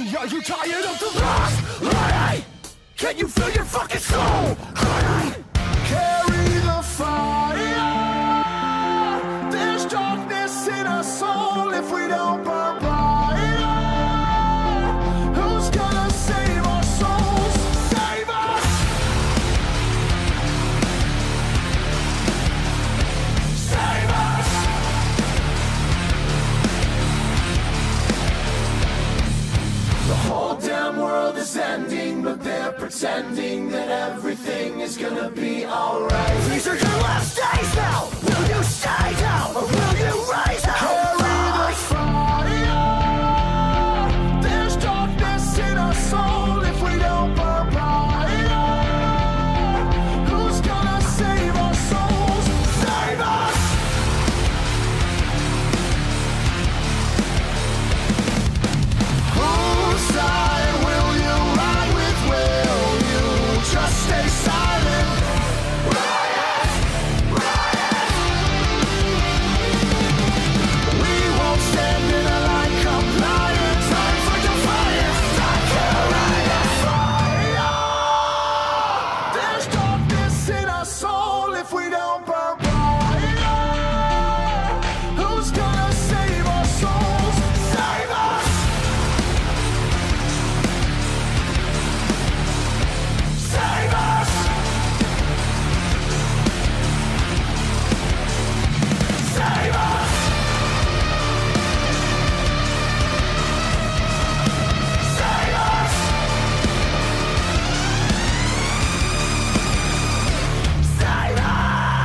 me, are you tired of the lost? Honey, can you feel your fucking soul? Honey, carry the fire. There's darkness in our soul if we don't burn brighter. Who's gonna save our souls? Save us! Save us! The whole damn world is ending, but they're pretending that everything is gonna be alright. These are your last days now. Will you stay down or will you rise up? Carry the fire. There's darkness in our soul if we don't burn brighter. Who's gonna save our souls? Save us! Whose side will you ride with? Will you just stay silent? Riot! Riot! We won't stand in a line compliant. Time for defiance. Time to riot! Fire! There's darkness in our soul if we don't burn brighter. Who's gonna save our souls? Save us! Save us! Save us! Save us! Save us!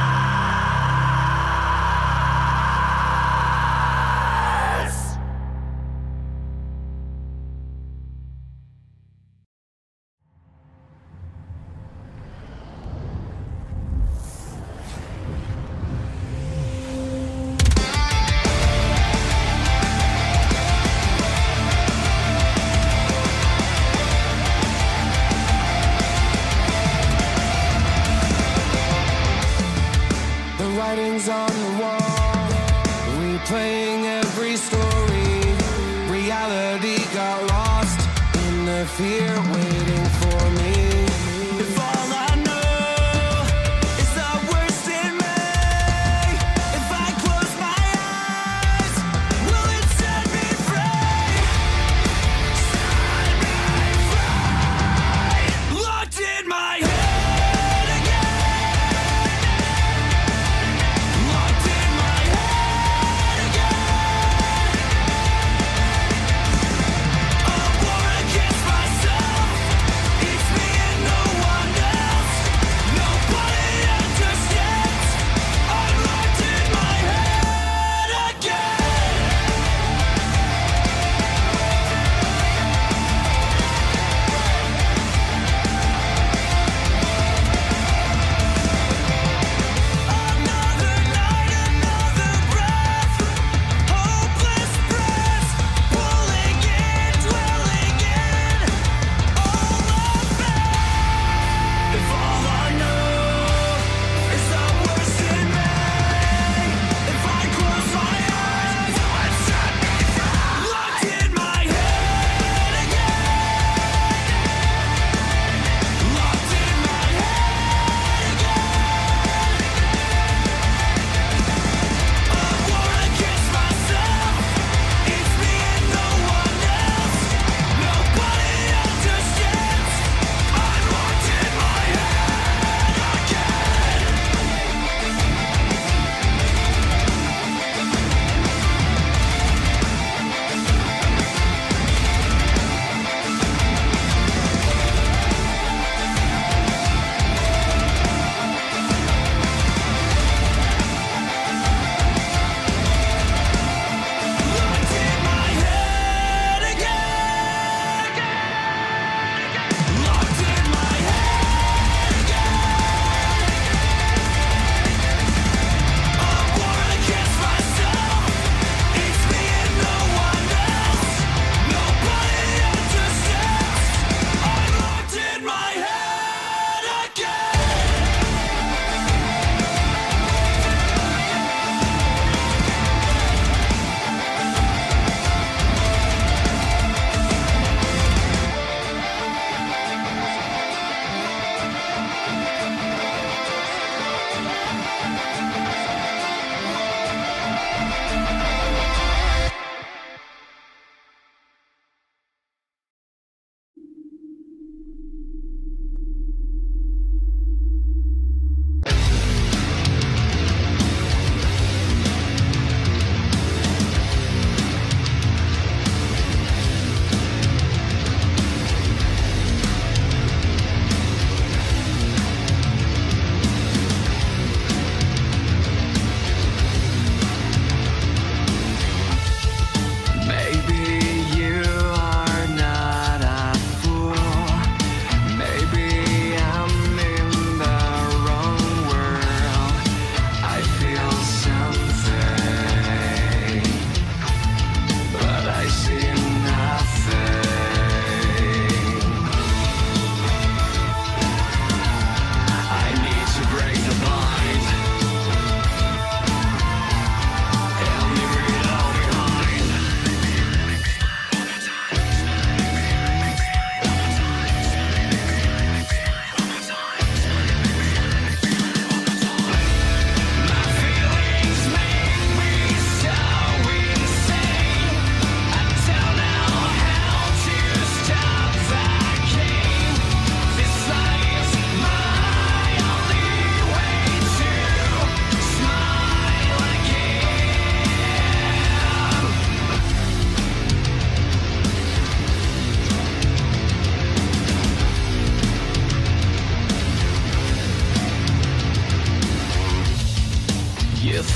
The writing's on the wall, replaying every story. Reality got lost in the fear waiting for me. If all I know is the worst in me, if I close my eyes, will it set me free? Set me free! Locked in my head again. Locked in my head again. A war against myself. It's me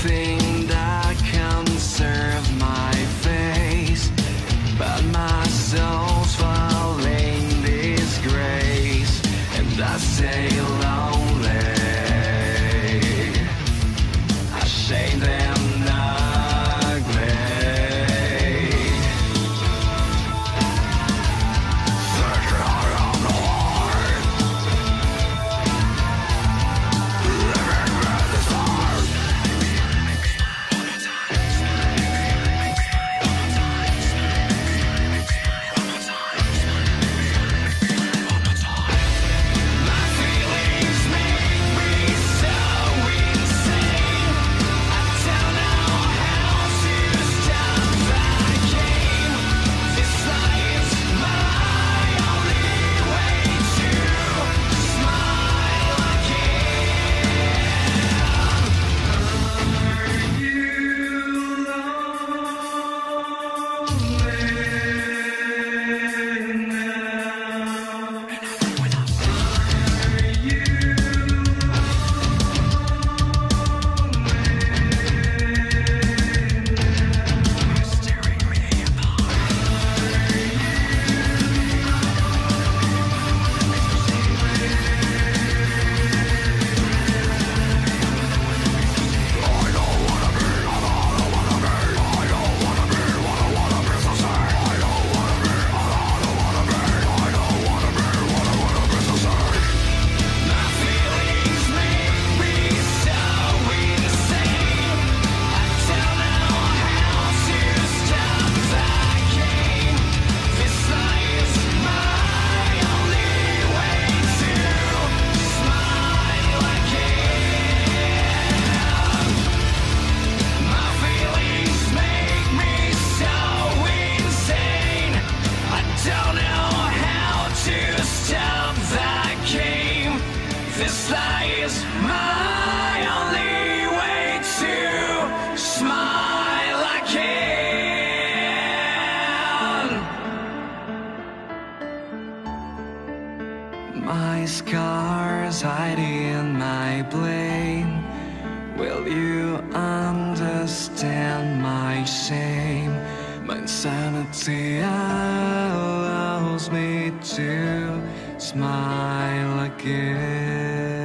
nothing that can serve my face, but my soul's falling disgrace, and I stay lonely. I shame them ugly. This life is my only way to smile again. My scars hide in my blame. Will you understand my shame? My insanity allows me to smile again.